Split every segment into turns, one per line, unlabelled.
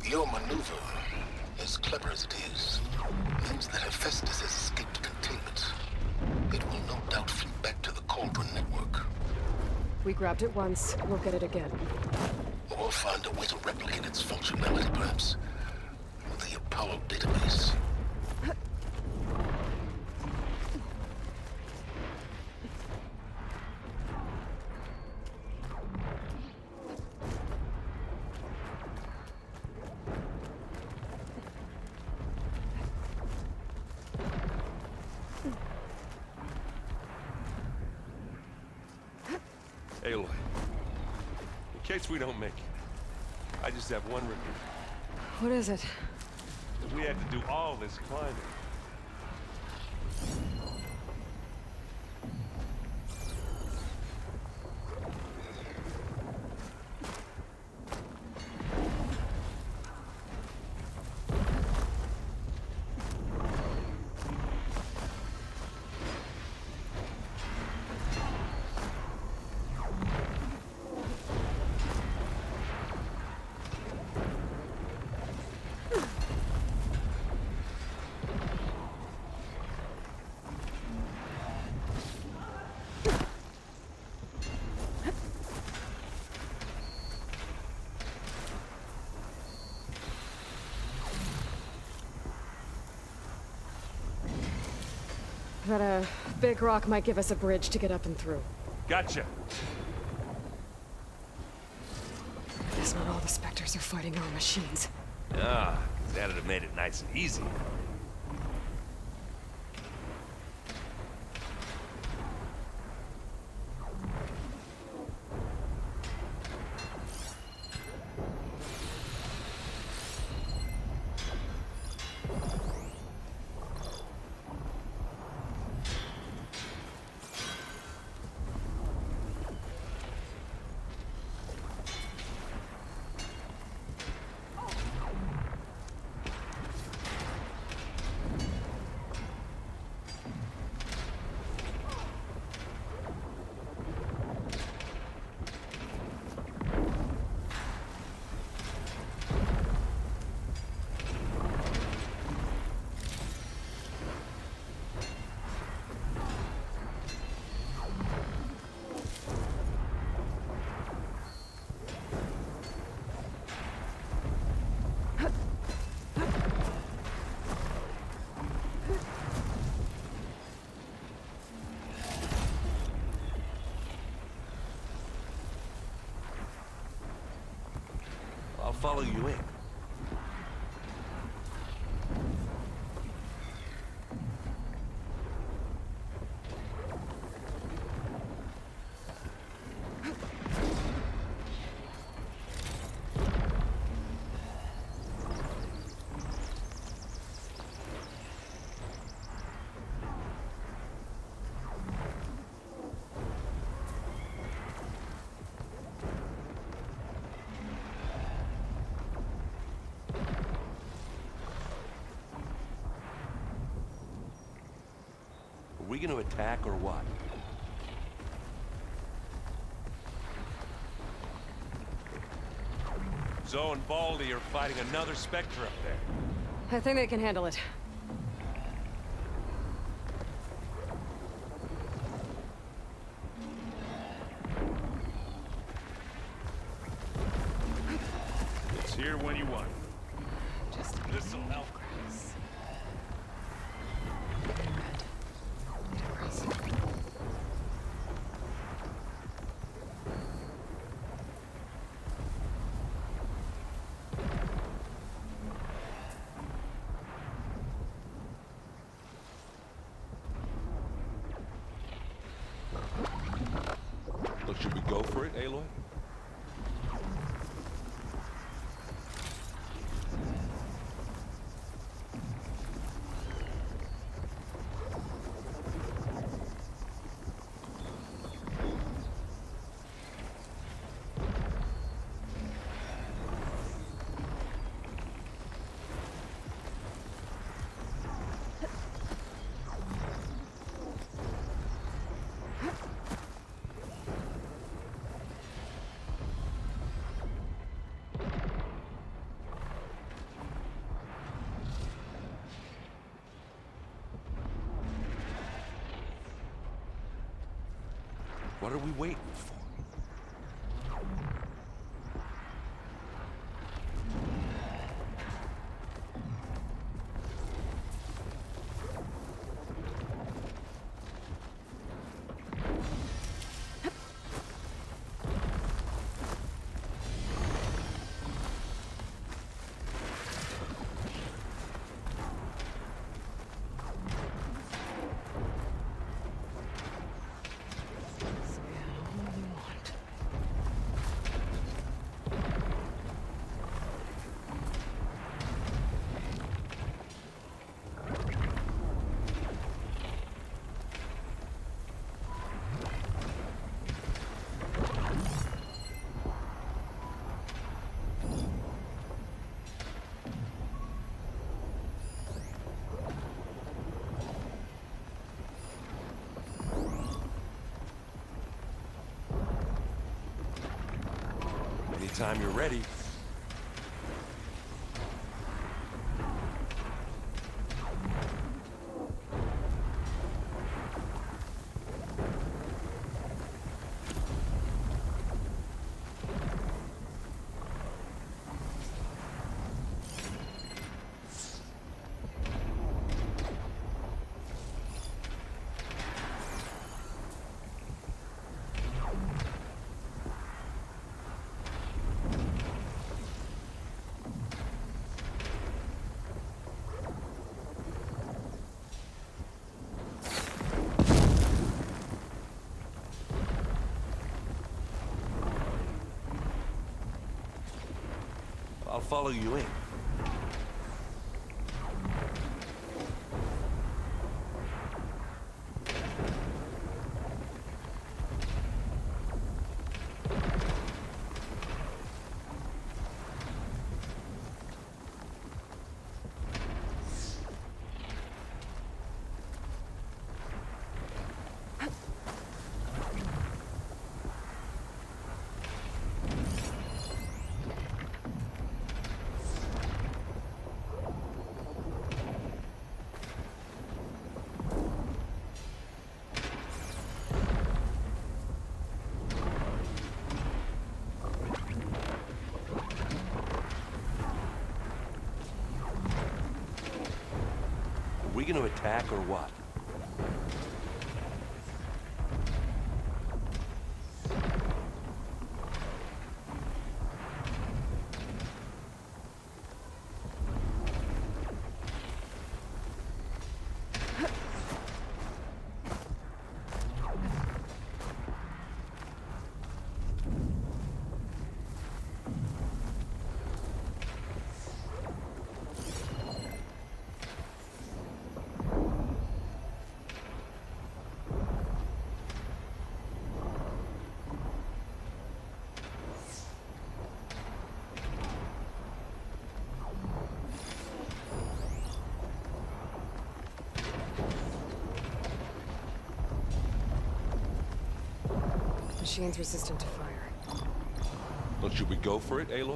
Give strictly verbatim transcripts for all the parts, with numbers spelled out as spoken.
Your maneuver, as clever as it is, means that Hephaestus has escaped containment. It will no doubt flee back to the Cauldron network.
We grabbed it once, we'll get it again.
Or find a way to replicate its functionality, perhaps. With the Apollo database.
Aloy, in case we don't make it, I just have one request.
What is it?
We had to do all this climbing.
That a big rock might give us a bridge to get up and through.
Gotcha.
Guess not all the Spectres are fighting our machines.
Ah, that'd have made it nice and easy. I'll follow you in. Are we gonna attack or what? Zoe and Baldy are fighting another Spectre up there.
I think they can handle it.
It's here when you want.
Just
This'll help. So should we go for it, Aloy? What are we waiting for? Anytime you're ready. I'll follow you in. Are we gonna attack or what?
Machine's resistant to fire.
Well, should we go for it, Aloy?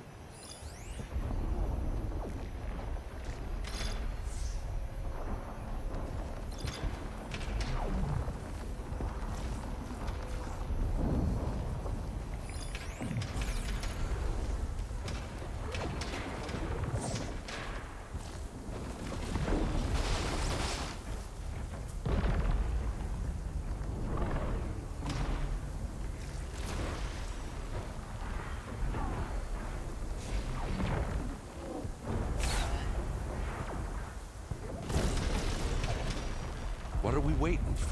What are we waiting for?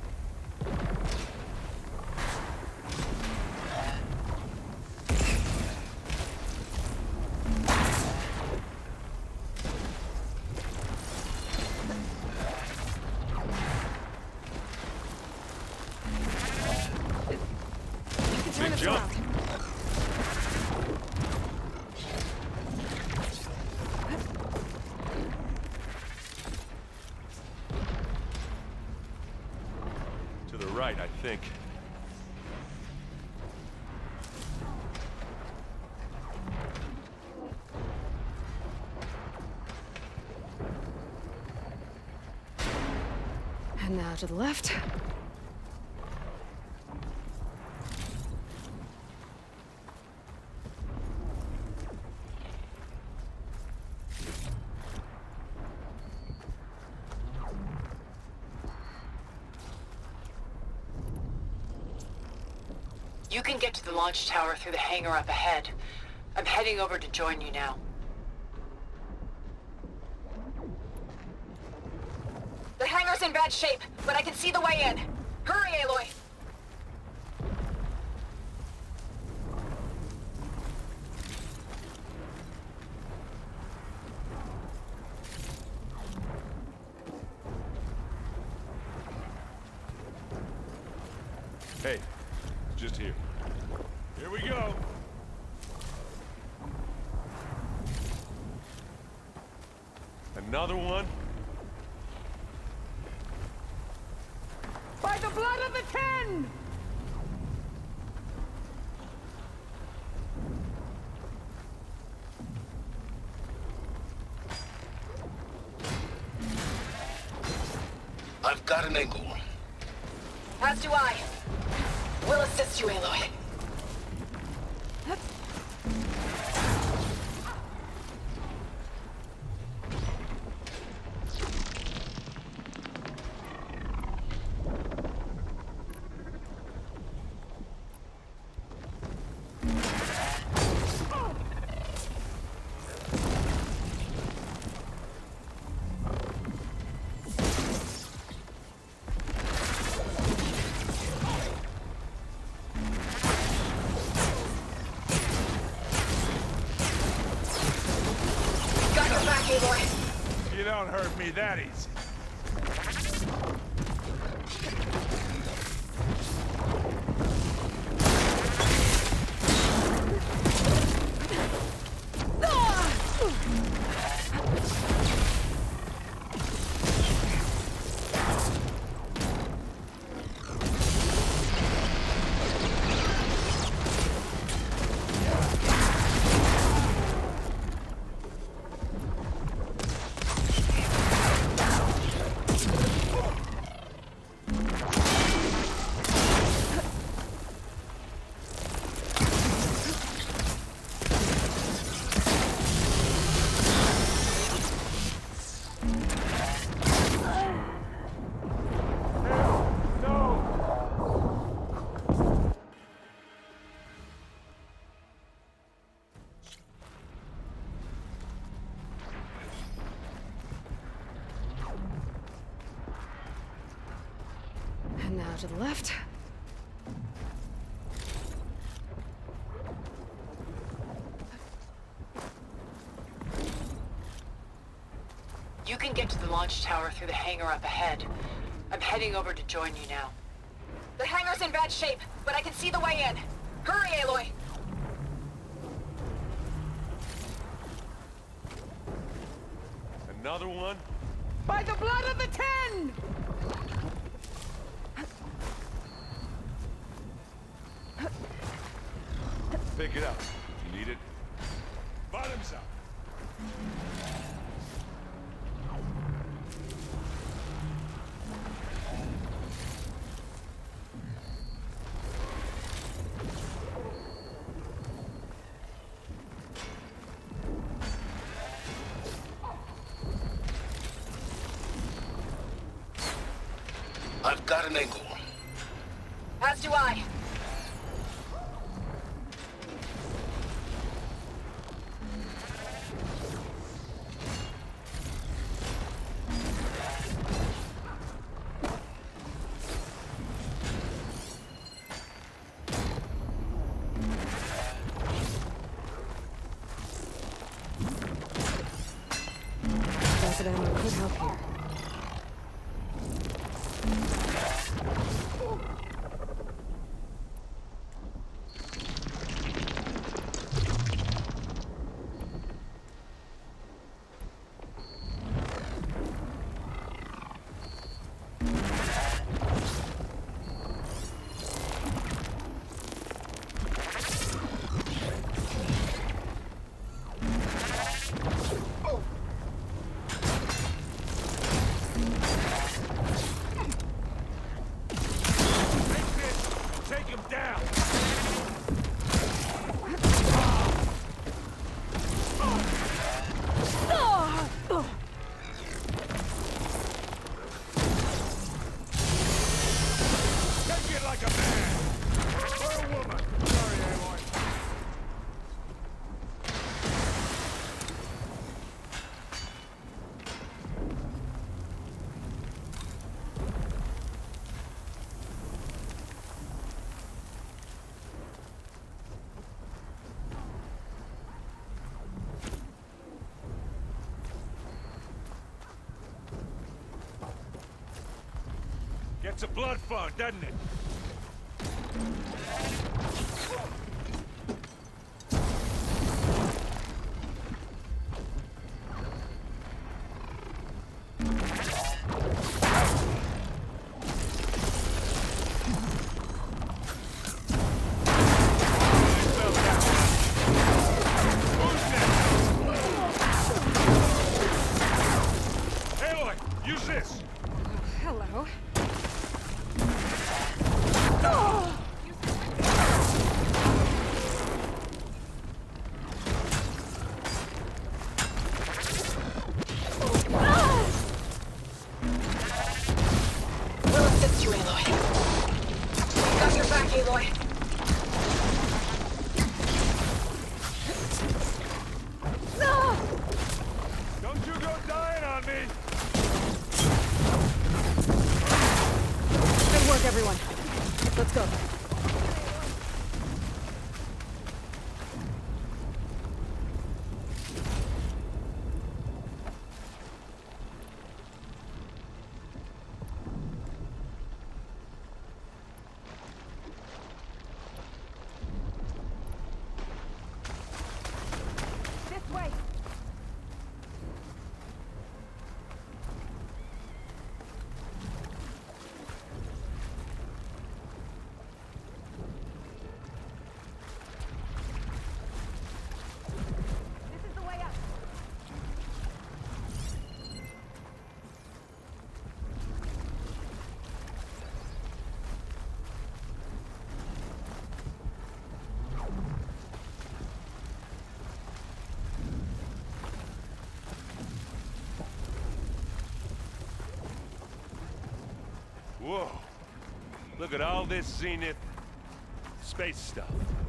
Big jump.
To the right, I think.
And now to the left.
You can get to the launch tower through the hangar up ahead. I'm heading over to join you now.
The hangar's in bad shape, but I can see the way in. Hurry, Aloy!
Hey, just here. Here we go. Another one?
By the blood of the Ten!
I've got an angle.
As do I. We'll assist you, Aloy.
You don't hurt me that easy.
And now to the left.
You can get to the launch tower through the hangar up ahead. I'm heading over to join you now.
The hangar's in bad shape, but I can see the way in. Hurry, Aloy!
Another one?
By the blood of the Ten!
Pick it up. You need it?
Bottoms up.
I've got an angle.
As do I. That ammo could help here.
Gets a blood fund, doesn't it? Use this!
Hello.
We'll assist you, Aloy. Got your back, Aloy.
Don't you go dying on me!
Good work, everyone. Let's go. This way.
Whoa. Look at all this Zenith space stuff.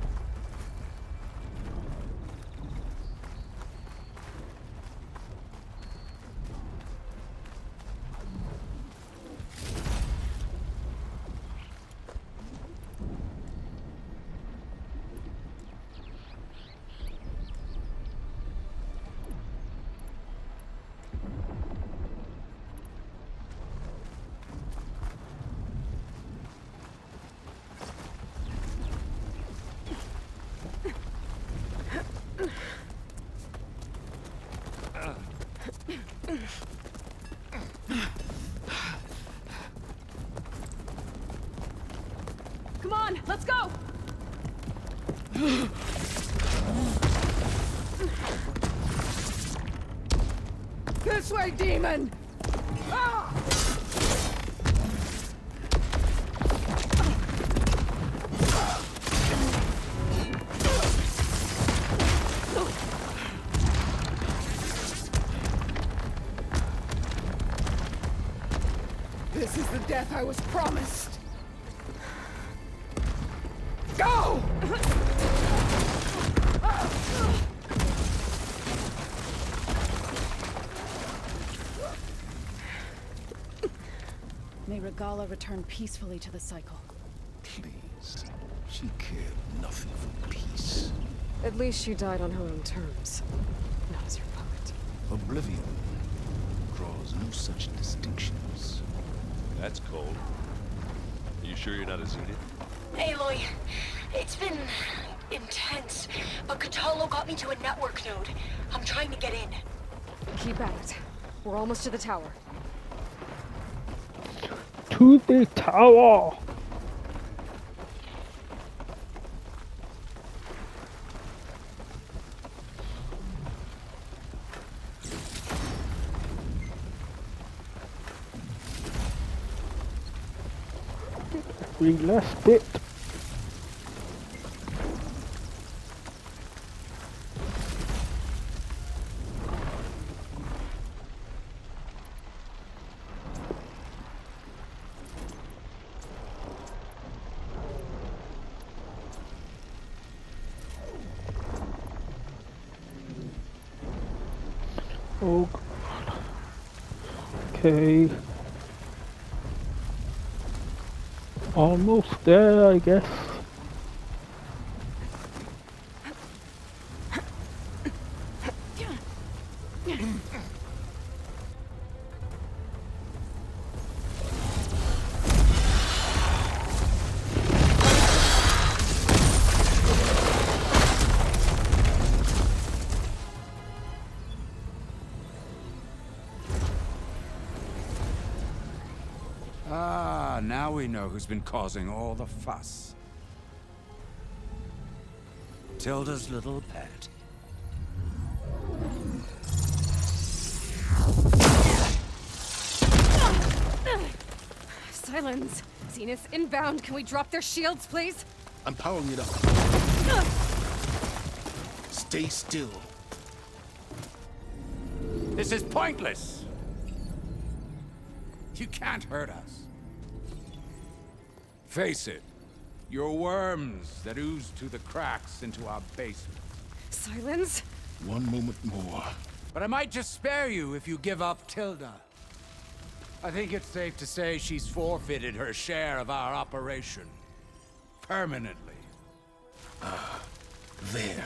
Come on, let's go! This way, demon! Ah! This is the death I was promised. Go!
May Regala return peacefully to the cycle.
Please. She cared nothing for peace.
At least she died on her own terms, not as your puppet.
Oblivion draws no such distinctions.
That's cold. Are you sure you're not a Zenith?
Aloy, it's been intense, but Cthulhu got me to a network node. I'm trying to get in.
Keep at it. We're almost to the tower.
To the tower! We left it. Oh God. Okay. Almost there, I guess.
Ah, now we know who's been causing all the fuss. Tilda's little pet.
Silence. Zenith inbound. Can we drop their shields, please?
I'm powering it up. Stay still.
This is pointless. You can't hurt us. Face it. You're worms that ooze through the cracks into our basement.
Silence.
One moment more.
But I might just spare you if you give up Tilda. I think it's safe to say she's forfeited her share of our operation. Permanently.
Ah, there.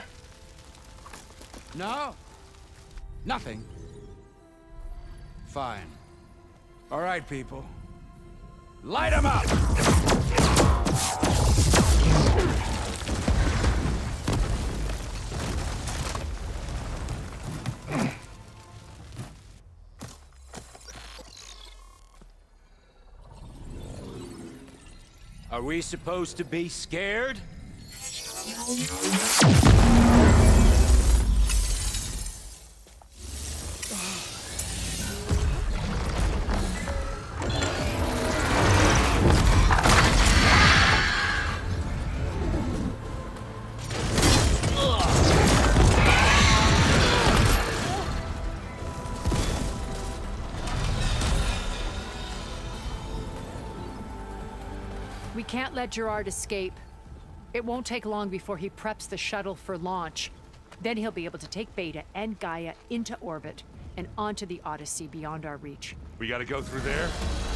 No? Nothing. Fine. All right, people. Light 'em up! Are we supposed to be scared?
We can't let Gerard escape. It won't take long before he preps the shuttle for launch. Then he'll be able to take Beta and Gaia into orbit and onto the Odyssey beyond our reach.
We gotta go through there?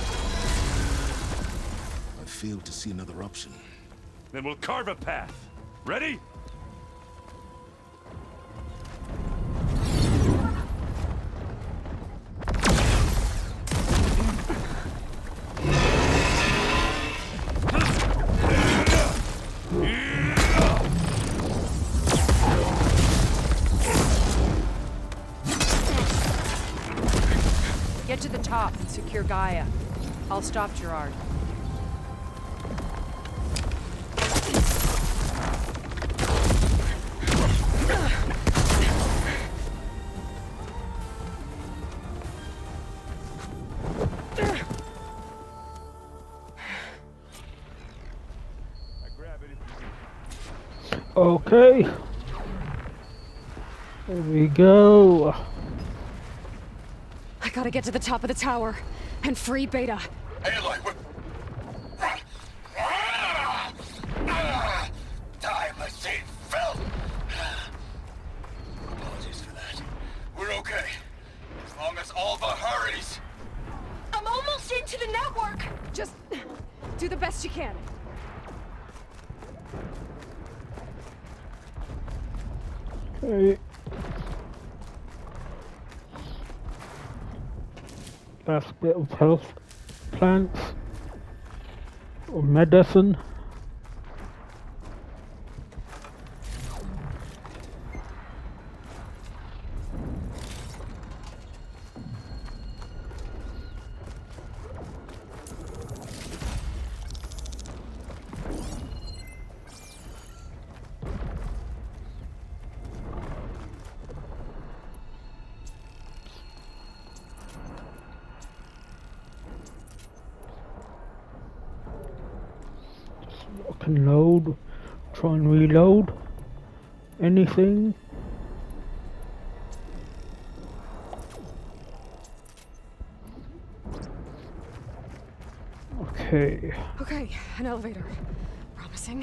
I failed to see another option.
Then we'll carve a path. Ready?
Get to the top and secure Gaia. I'll stop Gerard.
Okay. There we go.
I gotta get to the top of the tower and free Beta.
Aloy, we're... Run! Ah! Ah! Die, my Saint Phil! Apologies for that. We're okay. As long as Alva hurries.
I'm almost into the network!
Just do the best you can.
Okay. Last bit of health plants or medicine. I can load, try and reload anything. Okay.
Okay, an elevator. Promising.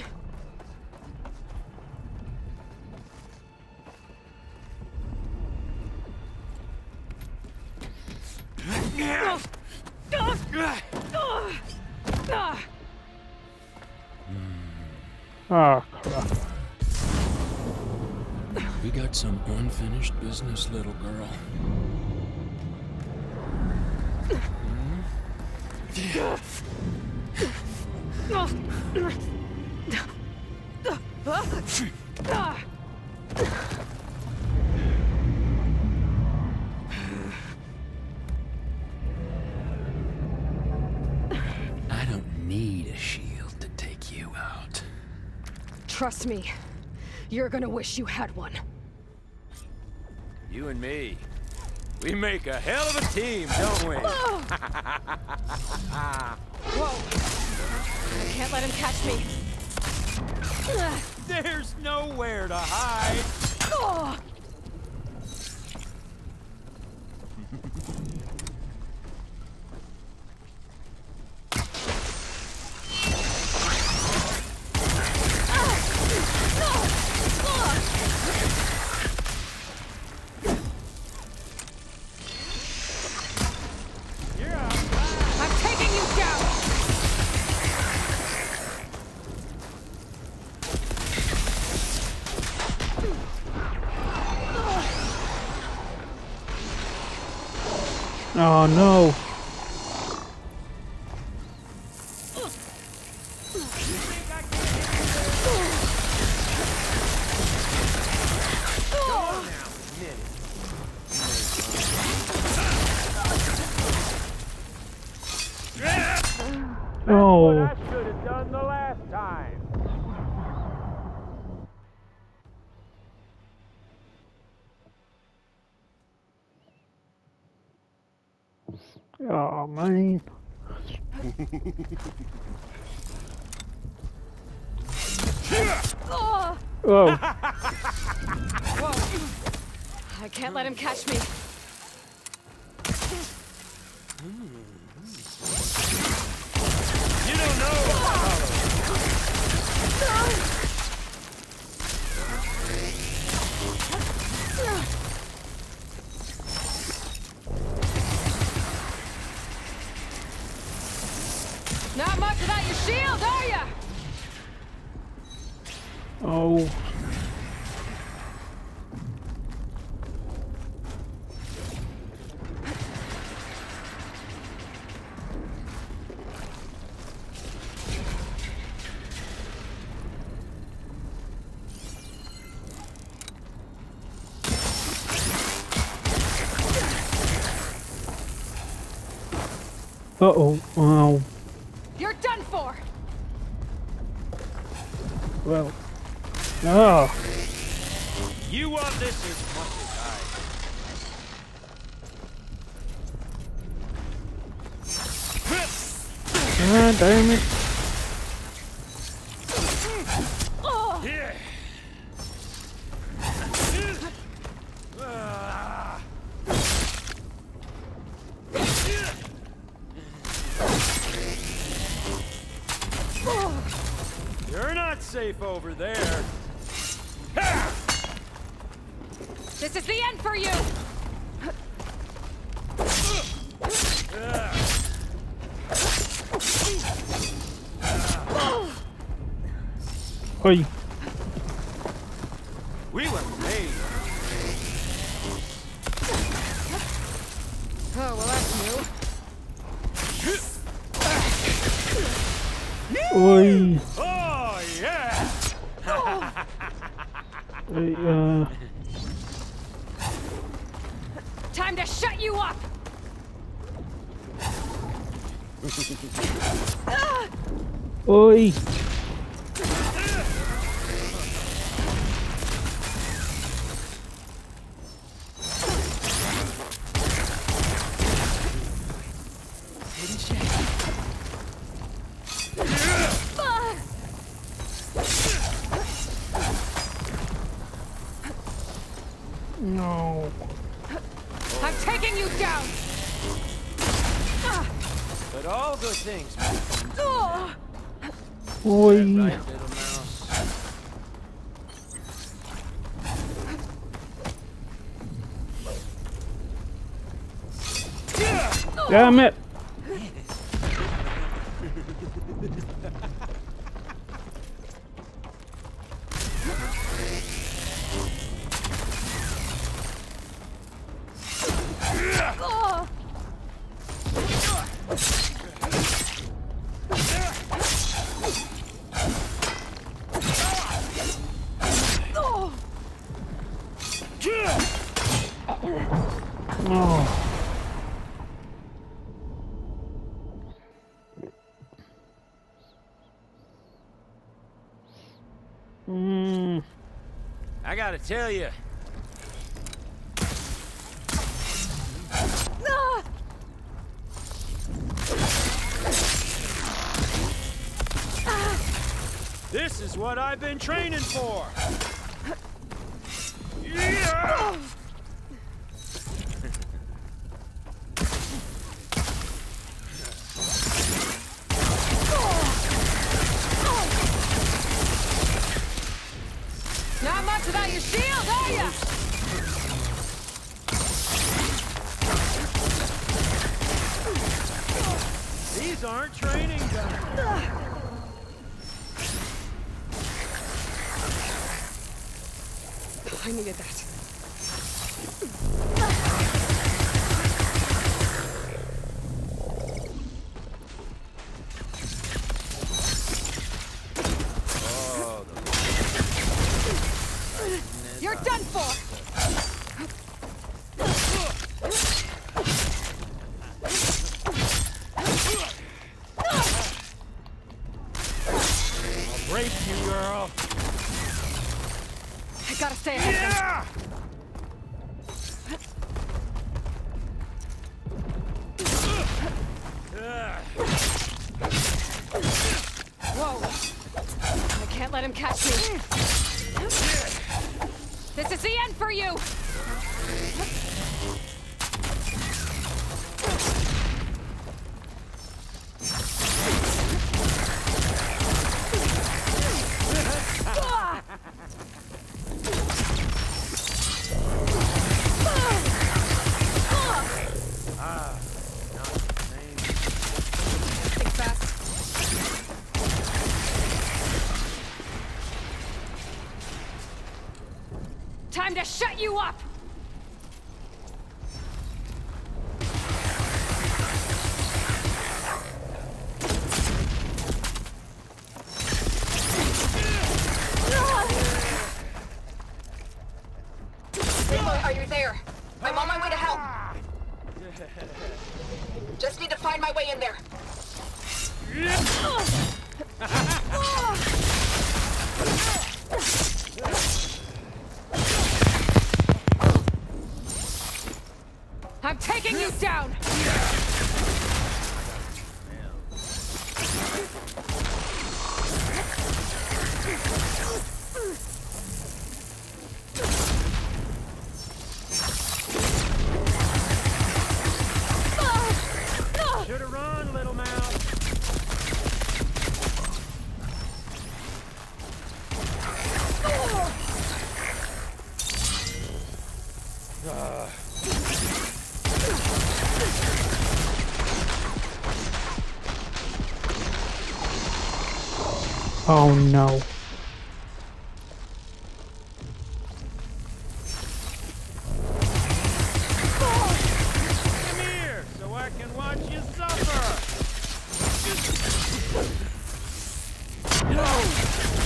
Ah, crap.
We got some unfinished business, little girl. I don't
Trust me, you're gonna wish you had one.
You and me, we make a hell of a team, don't we?
Whoa! I can't let him catch me.
There's nowhere to hide.
Oh.
Oh no. Oh.
What I should have done the last time.
Oh man.
Oh.
Oh.
Whoa. I can't let him catch me.
You don't know.
Not much without your shield, are ya?
Oh. Uh-oh. Wow.
You're done for.
Well. Ah.
You want this as much as I.
Ah, damn it.
Oh.
Yeah. You're not safe over there.
This is the end for you.
Oi.
We were made.
Oh, well, that's new.
Oi.
Oh, yeah.
Hey, uh.
Time to shut you up.
Oi. No.
I'm taking you down.
But all good things.
Oh.
Oi.
Right, little mouse.
Damn it.
Oh.
Oh.
tell you. This is what I've been training for. Yeah!
Not much without your shield, are ya?
These aren't training guns.
I needed that.
You're done for!
I'll break you, girl.
I gotta stay ahead.
Yeah!
Whoa! I can't let him catch me. This is the end for you! Think fast. Time to shut you up!
Are you there? I'm on my way to help. Just need to find my way in there.
I'm taking you down!
Should've run, little mouse. Uh.
Oh no.
Come here, so I can watch you suffer. No.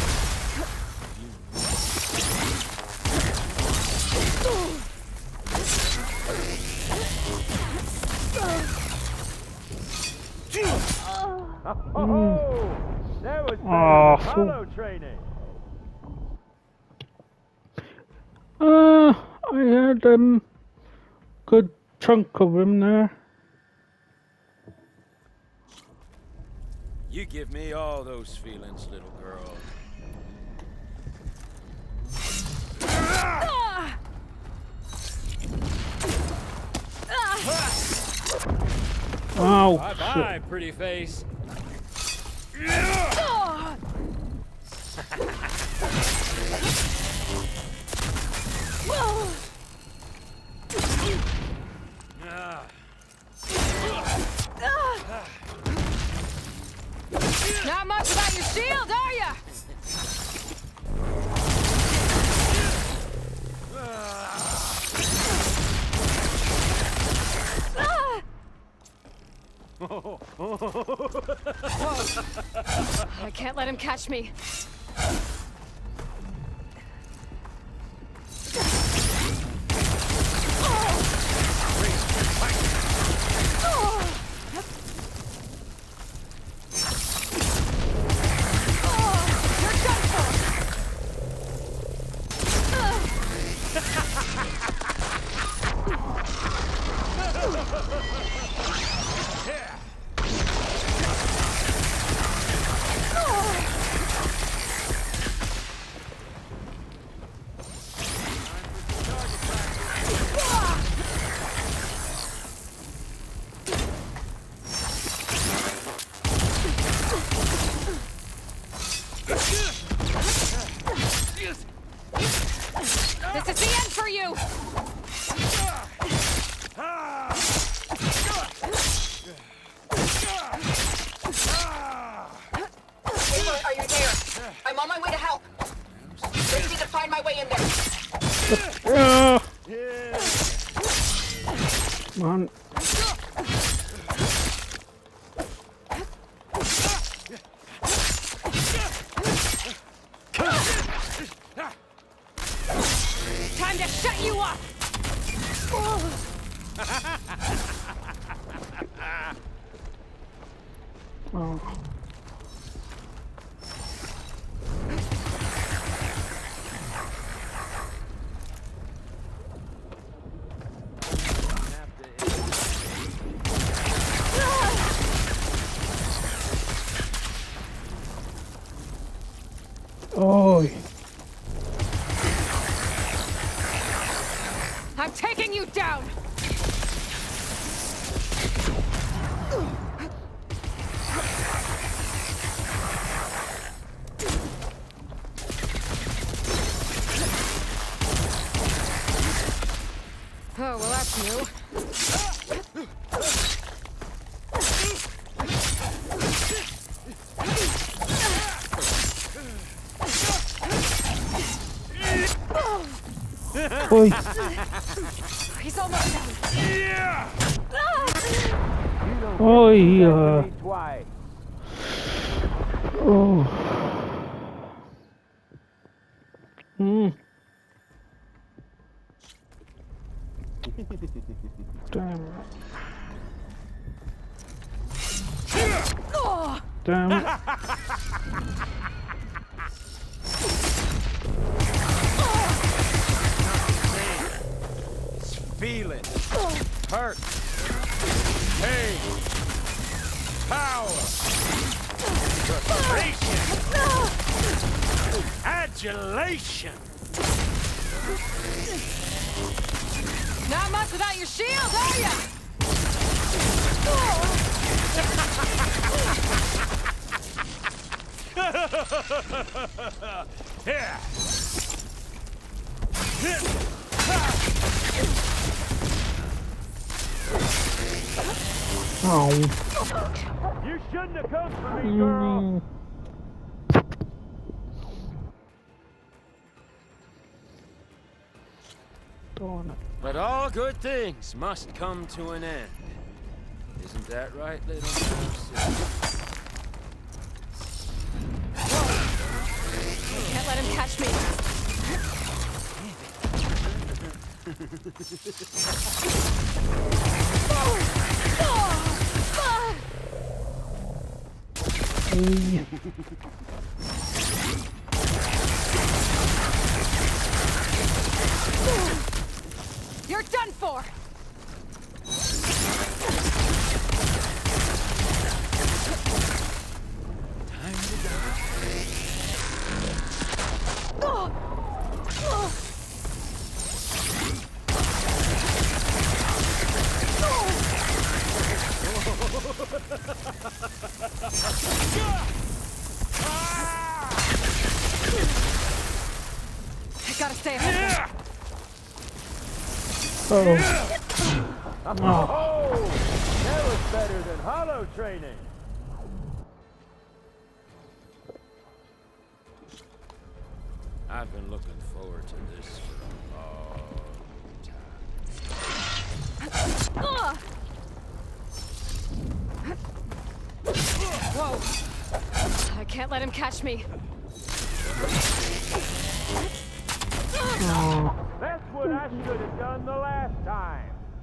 Oh, that was
Oh,
hollow training.
Uh, I had um good chunk of him there.
You give me all those feelings, little girl.
Oh,
bye
shit.
bye, pretty face.
Not much about your shield, are ya? I can't let him catch me.
This is the end for you!
Ava, are you there? I'm on my way to help. Ready to find my way in there.
Uh, come on.
Time to shut you up!
Oh. Oi.
I'm taking you down! Oh, well, that's new.
Oi.
He's almost down.
Yeah!
Oi. Uh. Oh. Hmm. Damn it. Damn it.
Feel it. Hurt. Pain. Power. Frustration. Adulation.
Not much without your shield, are ya?
Here.
Oh.
You shouldn't have come for me, girl.
Mm. Darn it.
But all good things must come to an end. Isn't that right, little mouse?
Can't let him catch me.
Hey.
You're done for!
Time to die.
I gotta stay ahead.
Oh.
Oh, that was better than hollow training.
I've been looking forward to this for a long time.
Whoa! I can't let him catch me.
Oh.
That's what I should have done the last time.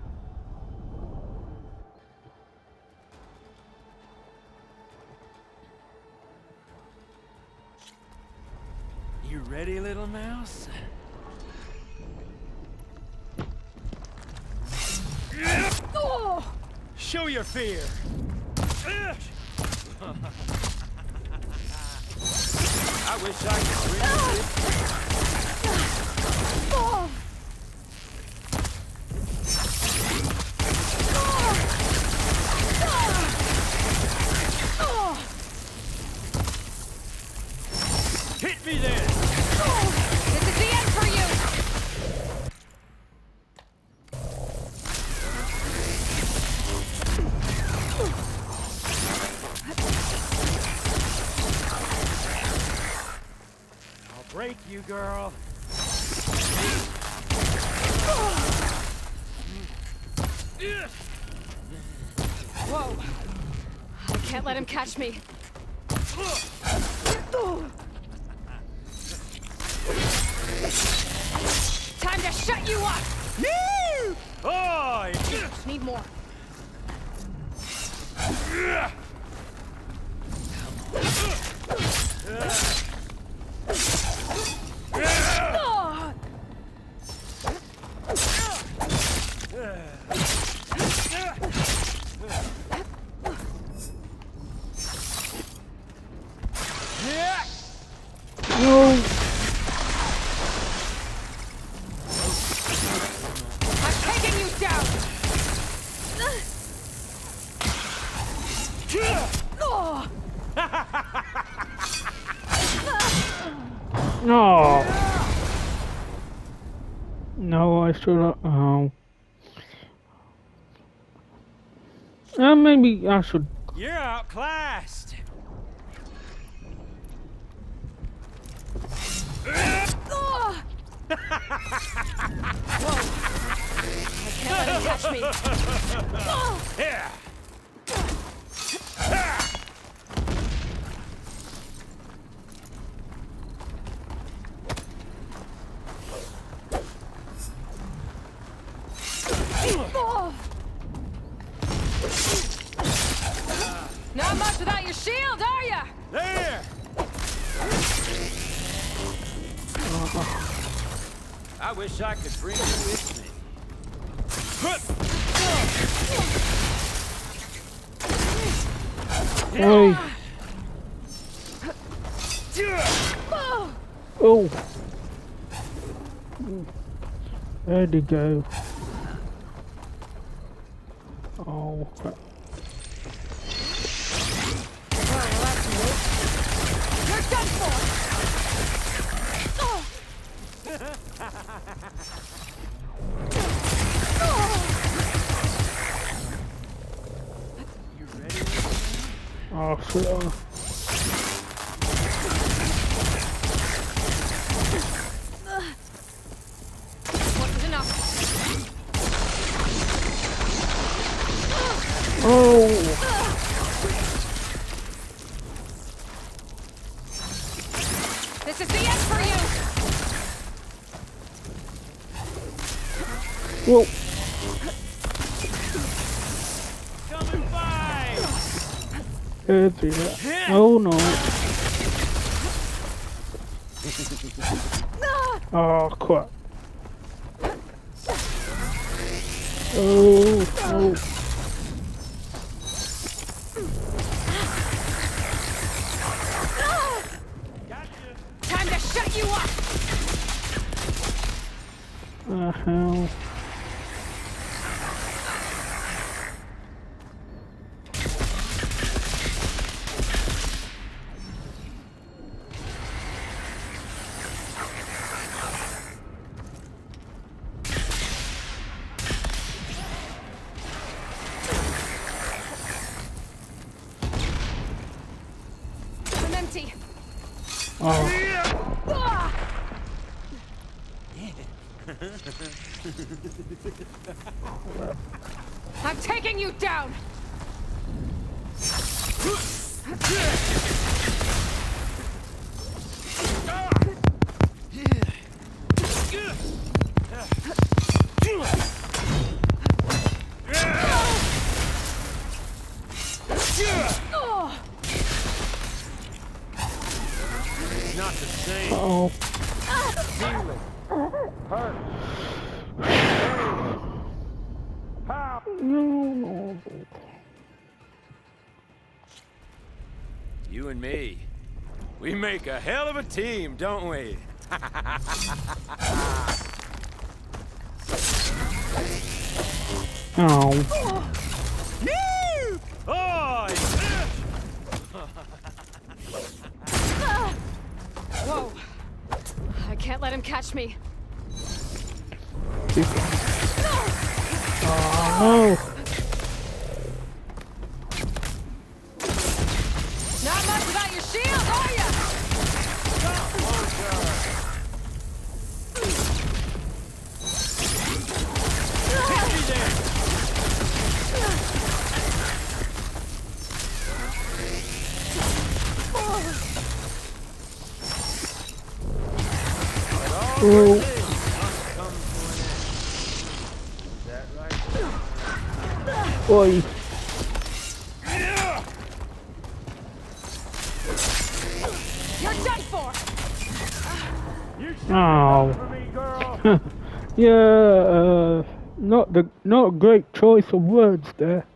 You ready, little mouse?
Oh!
Show your fear.
I wish I could bring you this.
Oh.
Hit me then!
This is the end for you!
I'll break you, girl.
Whoa. I can't let him catch me.
Time to shut you up!
Oh,
Just need more.
No.
I'm taking you down!
No. No, I should have. Oh. Uh, maybe I should.
you're outclassed.
Whoa. I can't let him catch me.
Yeah.
Not much without your shield, are ya?
There.
I wish I could bring you with me.
Hey. Oh. Where'd he go? Oh. crap.
You're done for!
Oh, shit. Oh.
Once is enough.
Oh.
This is the end for you!
Whoa.
Coming by.
It's here. Oh no. Oh crap. Oh, oh.
Time to shut you up!
The hell.
I'm empty.
Oh.
I'm taking you down!
It's not the same.
Oh.
Feeling. Hurt.
No, no.
You and me. We make a hell of a team, don't we?
Oh.
Oh,
Whoa. I can't let him catch me.
Oh.
Not much about your shield, are ya?
Oh. Oi.
You're done for.
Oh. Yeah, uh, not the not a great choice of words there.